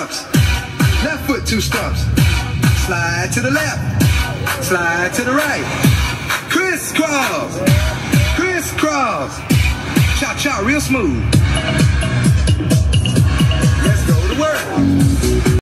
stumps. Left foot, 2 stumps. Slide to the left. Slide to the right. Crisscross. Crisscross. Cha-cha, real smooth. Let's go to work.